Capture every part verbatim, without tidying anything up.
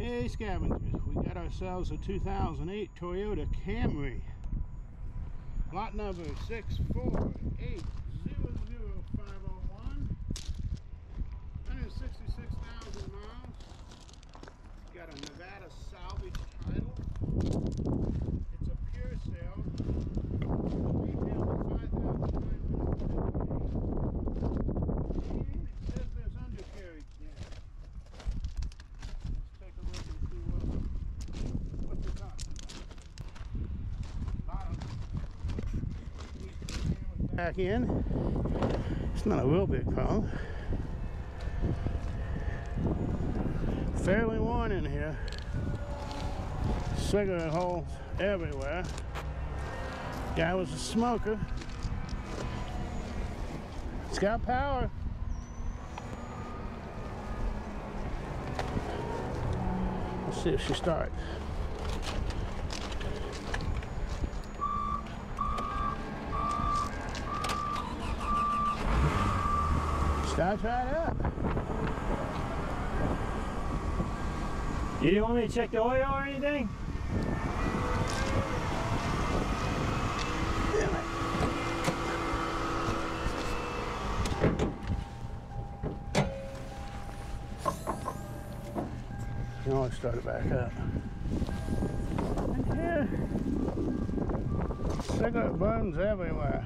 Hey scavengers, we got ourselves a two thousand eight Toyota Camry. Lot number six four eight zero zero five oh one. one hundred sixty-six thousand miles. Got a Nevada salvage title. It's a pure sale. Retail at five thousand nine hundred fifty. And it says there's undercarriage damage. Let's take a look and see what, what they're talking about. Back in. It's not a real big problem. Fairly worn in here. Cigarette holes everywhere. Guy was a smoker. It's got power. Let's see if she starts. Starts right up. You didn't want me to check the oil or anything? You always start it back up. And here, cigarette burns everywhere.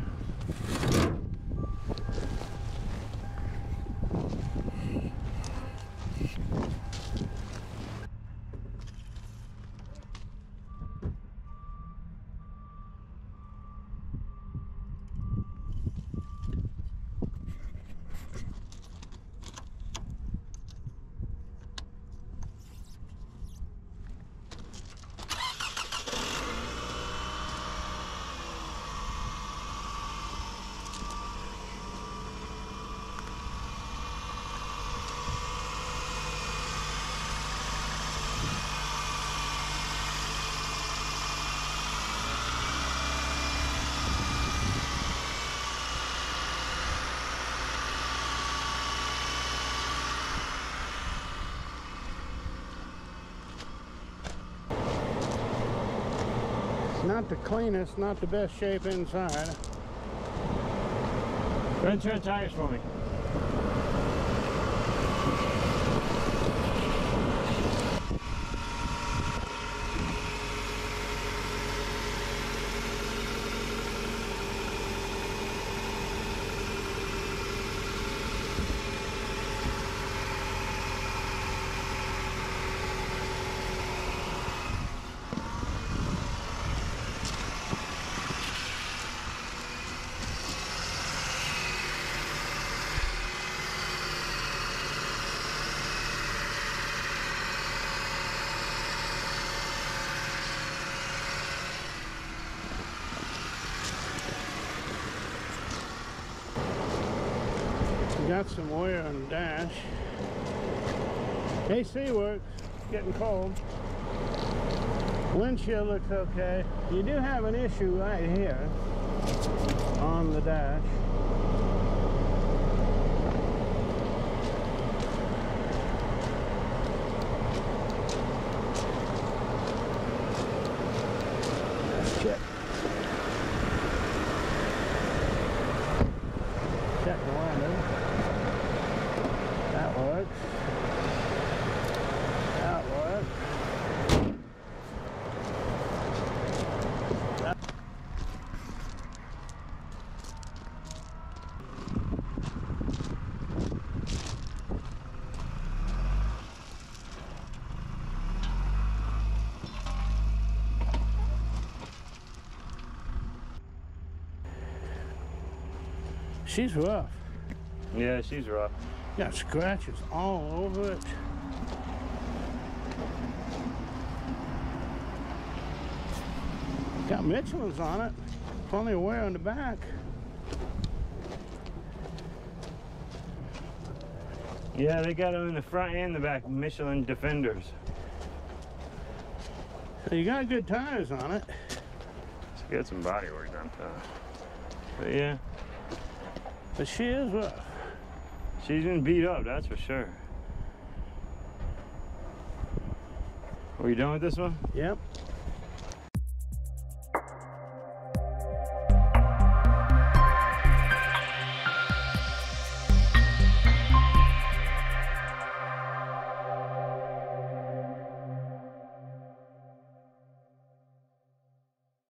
Not the cleanest, not the best shape inside. Run through the tires for me. Got some wear on the dash. A C works, getting cold. Windshield looks okay. You do have an issue right here on the dash. Let's check. Check the window. That works. That works. That She's rough. Yeah, she's rough. Got scratches all over it. Got Michelin's on it. Plenty of wear on the back. Yeah, they got them in the front and the back, Michelin Defenders. So you got good tires on it. Let's get some body work done to it. But yeah. But she is rough. She's been beat up, that's for sure. Are you done with this one? Yep.